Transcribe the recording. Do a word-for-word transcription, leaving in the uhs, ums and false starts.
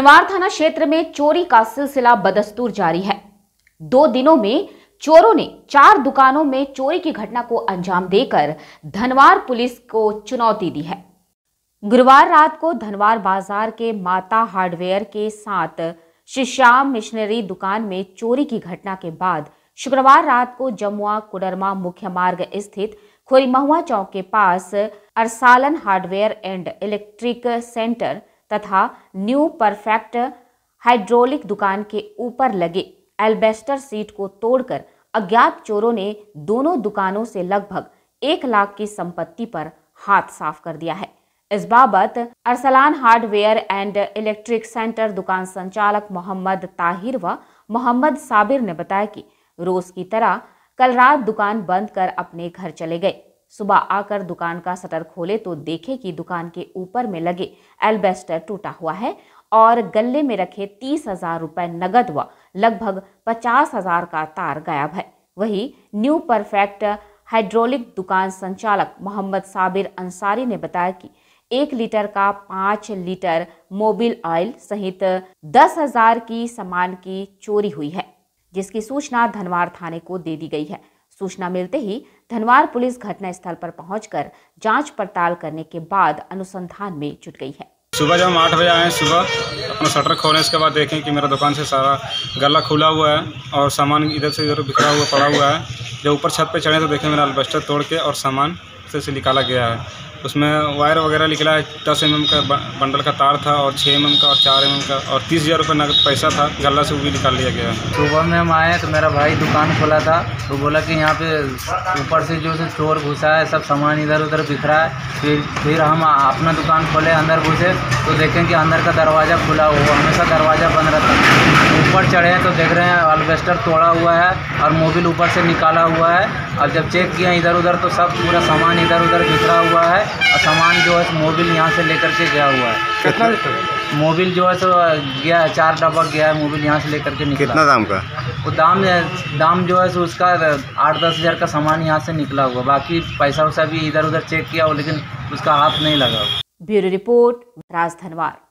धनवार थाना क्षेत्र में चोरी का सिलसिला बदस्तूर जारी है। दो दिनों में चोरों ने चार दुकानों में चोरी की घटना को अंजाम देकर धनवार पुलिस को चुनौती दी है। गुरुवार रात को धनवार बाजार के माता हार्डवेयर के साथ श्री श्याम मिशनरी दुकान में चोरी की घटना के बाद शुक्रवार रात को जमुआ कुडरमा मुख्य मार्ग स्थित खोरीमहुआ चौक के पास Arsalan hardware and electric centre तथा न्यू परफेक्ट हाइड्रोलिक दुकान के ऊपर लगे एल्बेस्टर सीट को तोड़कर अज्ञात चोरों ने दोनों दुकानों से लगभग एक लाख की संपत्ति पर हाथ साफ कर दिया है। इस बाबत Arsalan hardware and electric centre दुकान संचालक मोहम्मद ताहिर व मोहम्मद साबिर ने बताया कि रोज की तरह कल रात दुकान बंद कर अपने घर चले गए। सुबह आकर दुकान का शटर खोले तो देखे कि दुकान के ऊपर में लगे एल्बेस्टर टूटा हुआ है और गले में रखे तीस हजार रुपए नगद व लगभग पचास हजार का तार गायब है। वहीं न्यू परफेक्ट हाइड्रोलिक दुकान संचालक मोहम्मद साबिर अंसारी ने बताया कि एक लीटर का पाँच लीटर मोबिल ऑयल सहित दस हजार की सामान की चोरी हुई है, जिसकी सूचना धनवार थाने को दे दी गई है। सूचना मिलते ही धनवार पुलिस घटना स्थल पर पहुंचकर जांच पड़ताल करने के बाद अनुसंधान में जुट गई है। सुबह जब हम आठ बजे आए सुबह अपना शटर खोले, इसके बाद देखें कि मेरा दुकान से सारा गला खुला हुआ है और सामान इधर से इधर बिखरा हुआ पड़ा हुआ है। जब ऊपर छत पे चढ़े तो देखें मेरा एल्बेस्टर तोड़ के और सामान से, से निकाला गया है। उसमें वायर वगैरह निकला है, दस एम एम का बंडल का तार था और छः एम एम का और चार एम एम का और तीस हज़ार रुपये नगद पैसा था, गला से वो भी निकाल लिया गया है। सुबह में हम आए तो मेरा भाई दुकान खोला था तो बोला कि यहाँ पे ऊपर से जो है चोर घुसा है, सब सामान इधर उधर बिखरा है। फिर फिर हम अपना दुकान खोले, अंदर घुसे तो देखें कि अंदर का दरवाज़ा खुला हुआ, हमेशा दरवाज़ा बंद रहता है। ऊपर चढ़े तो देख रहे हैं एल्बेस्टर तोड़ा हुआ है और मोबिल ऊपर से निकाला हुआ है। अब जब चेक किया इधर उधर तो सब पूरा सामान इधर उधर बिखरा हुआ है और सामान जो है मोबिल यहाँ से लेकर के गया हुआ है। कितना मोबिल जो है तो गया है, चार डब्बा गया है मोबिल यहाँ से लेकर के निकला। कितना दाम का? वो दाम दाम जो है सो उसका आठ दस हज़ार का सामान यहाँ से निकला हुआ, बाकी पैसा वैसा भी इधर उधर चेक किया हो लेकिन उसका हाथ नहीं लगा। Bureau report, Raj Dhanwar.